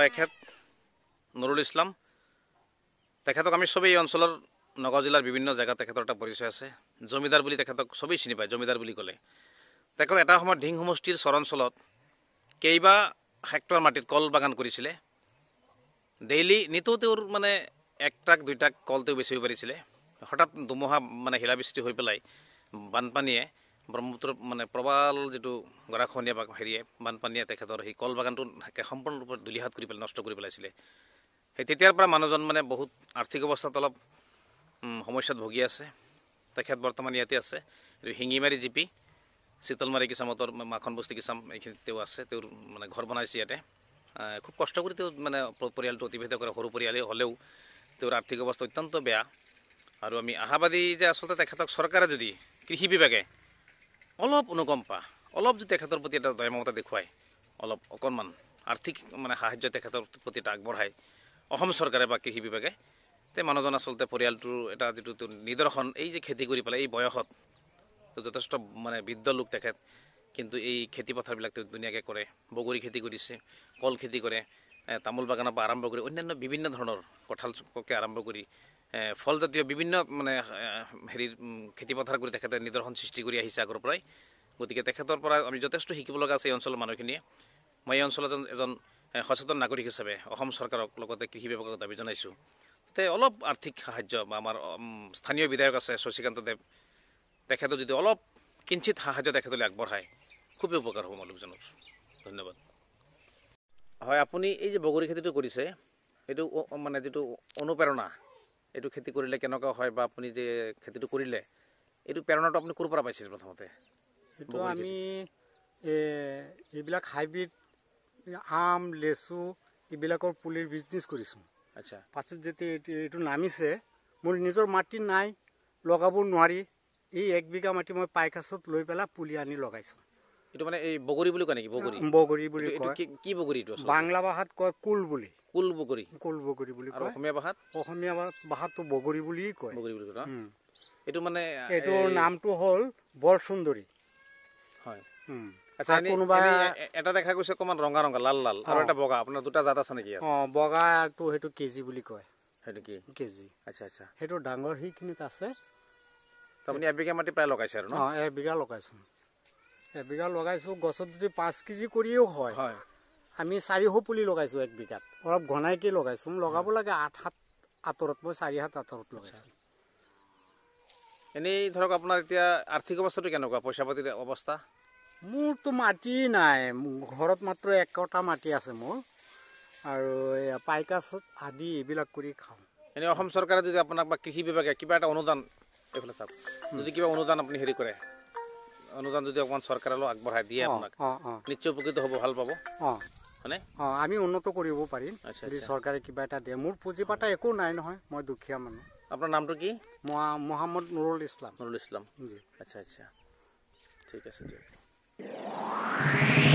তেখেত নুৰুল ইছলাম। তেখেতক আমি সবেই এই অঞ্চলৰ নগাঁও জিলাৰ বিভিন্ন জেগাত তেখেতৰ এটা পৰিচয় আছে। জমিদাৰ বুলি তেখেতক সবেই চিনি পায়। জমিদাৰ বুলি ক'লে তেখেত এটা সময়ত ঢিং সমষ্টিৰ চৰণঞ্চলত কেইবা হেক্টৰ মাটিত কল বাগান কৰিছিলে। ডেইলি নিতৌ তেওঁৰ মানে 1 ট্ৰাক 2 ট্ৰাক কল তেওঁ বেচিব পাৰিছিলে। হঠাৎ ধুমুহা মানে শিলাবৃষ্টি হৈ পেলাই বানপানীয়ে ব্ৰহ্মপুত্ৰ মানে প্ৰবাল যিটো গৰাখহনীয়া বা হেৰিয়ে বানপানীয়ে তেখেতৰ সেই কল বাগানটো সম্পূৰ্ণৰূপে ধূলিহাত কৰি পেলাই নষ্ট কৰি পেলাইছিলে। সেই তেতিয়াৰ পৰা মানুহজন মানে বহুত আৰ্থিক অৱস্থাত অলপ সমস্যাত ভুগি আছে। তেখেত বৰ্তমান ইয়াতে আছে। শিঙিমাৰী জিপি চিতলমাৰী কিচামতৰ মাখন বস্তি কিচাম এইখিনিত তেওঁ আছে। তেওঁৰ মানে ঘৰ বনাইছে ইয়াতে। খুব কষ্ট কৰি তেওঁ মানে পৰিয়ালটো অতিবাহিত কৰে। সৰু পৰিয়ালেই হ'লেও তেওঁৰ আৰ্থিক অৱস্থা অত্যন্ত বেয়া। আৰু আমি আশাবাদী যে আচলতে তেখেতক চৰকাৰে যদি কৃষি বিভাগে অলপ অনুকম্পা অলপ যদি তেখেতৰ প্ৰতি এটা দয়ামমতা দেখুৱায়, অলপ অকণমান আৰ্থিক মানে সাহায্য তেখেতৰ প্ৰতি এটা আগবঢ়ায় অসম চৰকাৰে বা কৃষি বিভাগে, তে মানুহজন আচলতে পৰিয়ালটোৰ এটা যিটো নিদৰ্শন, এই যে খেতি কৰি পেলাই এই বয়সত যথেষ্ট মানে বৃদ্ধ লোক তেখেত, কিন্তু এই খেতি পথাৰবিলাক তেওঁ ধুনীয়াকৈ কৰে। বগৰী খেতি কৰিছে, কল খেতি কৰে, তামোল বাগানৰ পৰা আৰম্ভ কৰি অন্যান্য বিভিন্ন ধৰণৰ কঁঠালকে আৰম্ভ কৰি ফলজাতীয় বিভিন্ন মানে হেৰিৰ খেতি পথাৰ কৰি তেখেতে নিদৰ্শন সৃষ্টি কৰি আহিছে আগৰ পৰাই। গতিকে তেখেতৰ পৰা আমি যথেষ্ট শিকিব লগা আছে এই অঞ্চলৰ মানুহখিনিয়ে। মই এই অঞ্চলত এজন সচেতন নাগৰিক হিচাপে অসম চৰকাৰক লগতে কৃষি বিভাগক দাবী জনাইছোঁ যাতে অলপ আৰ্থিক সাহায্য বা আমাৰ স্থানীয় বিধায়ক আছে শশীকান্ত দেৱ, তেখেতৰ যদি অলপ কিঞ্চিত সাহায্য তেখেতলৈ আগবঢ়ায় খুবেই উপকাৰ হ'ব লোকজনৰ। ধন্যবাদ। হয়, আপুনি এই যে বগৰী খেতিটো কৰিছে, এইটো মানে যিটো অনুপ্ৰেৰণা, এইটো খেতি কৰিলে কেনেকুৱা হয় বা আপুনি যে খেতিটো কৰিলে এইটো প্ৰেৰণাটো আপুনি ক'ৰ পৰা পাইছিল? প্ৰথমতে এইটো আমি এইবিলাক হাইব্ৰিড আম, লেচু এইবিলাকৰ পুলিৰ বিজনেছ কৰিছোঁ। আচ্ছা। পাছত যেতিয়া এইটো নামিছে, মোৰ নিজৰ মাটি নাই, লগাব নোৱাৰি, এই 1 বিঘা মাটি মই পাইকাছত লৈ পেলাই পুলি আনি লগাইছোঁ। এইটো মানে এই বগৰী বুলি কয় নেকি? বগৰী বুলি কয়। কি বগৰী এইটো? বাংলা ভাষাত কয় কুল বুলি। কুল বগৰী। কুল বগৰী বুলি কয়। অসমীয়া ভাষাত? অসমীয়া ভাষাতো বগৰী বুলিয়েই কয়। বগৰী বুলি কয়। এইটো মানে এইটোৰ নামটো হ'ল বৰ সুন্দৰী। হয়। আচ্ছা, কোনোবা এটা দেখা গৈছে অকণমান ৰঙা ৰঙা লাল লাল আৰু এটা বগা, আপোনাৰ দুটা জাত আছে নেকি? বগাটো সেইটো কেজি বুলি কয়। সেইটো কি কেজি? আচ্ছা আচ্ছা। সেইটো ডাঙৰ সেইখিনিত আছে। আপুনি 1 বিঘা মাটি প্ৰায় লগাইছে আৰু ন? 1 বিঘা লগাইছোঁ। 1 বিঘা লগাইছোঁ। গছত যদি 5 কেজি কৰিও হয়, আমি 400 পুলি লগাইছোঁ 1 বিঘাত। অলপ ঘনাইকৈ লগাইছোঁ। লগাব লাগে 8 হাত আঁতৰত, মই 4 হাত আঁতৰত লগাইছোঁ। এনেই ধৰক আপোনাৰ এতিয়া আৰ্থিক অৱস্থাটো কেনেকুৱা? পইচা পাতিৰ অৱস্থা? মোৰতো মাটি নাই, ঘৰত মাত্ৰ 1 কঠা মাটি আছে মোৰ, আৰু পাইকাছ আদি এইবিলাক কৰি খাওঁ। এনেই অসম চৰকাৰে যদি আপোনাক বা কৃষি বিভাগে কিবা এটা অনুদান, এইফালে চাওক, যদি কিবা অনুদান আপুনি হেৰি কৰে, অনুদান যদি অকণমান চৰকাৰে অলপ আগবঢ়াই দিয়ে আপোনাক, নিশ্চয় উপকৃত হ'ব, ভাল পাব। হয়নে? আমি উন্নত কৰিব পাৰিম যদি চৰকাৰে কিবা এটা দিয়ে। মোৰ পুঁজি পাটা একো নাই নহয়, মই দুখীয়া মানুহ। আপোনাৰ নামটো কি? মহম্মদ নুৰুল ইছলাম। নুৰুল ইছলাম। আচ্ছা আচ্ছা, ঠিক আছে দিয়ক।